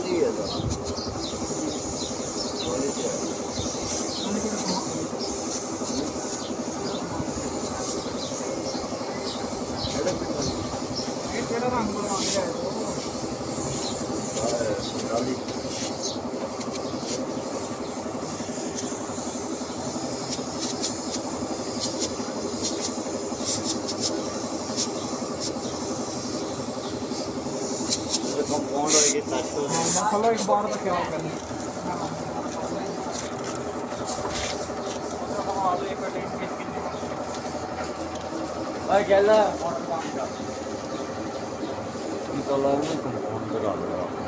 ही है जरा कंपाउंड होएगी ताकि चलो एक बार तो क्या करना भाई क्या है वाटर काम का निकल रहा है कंपाउंड लगा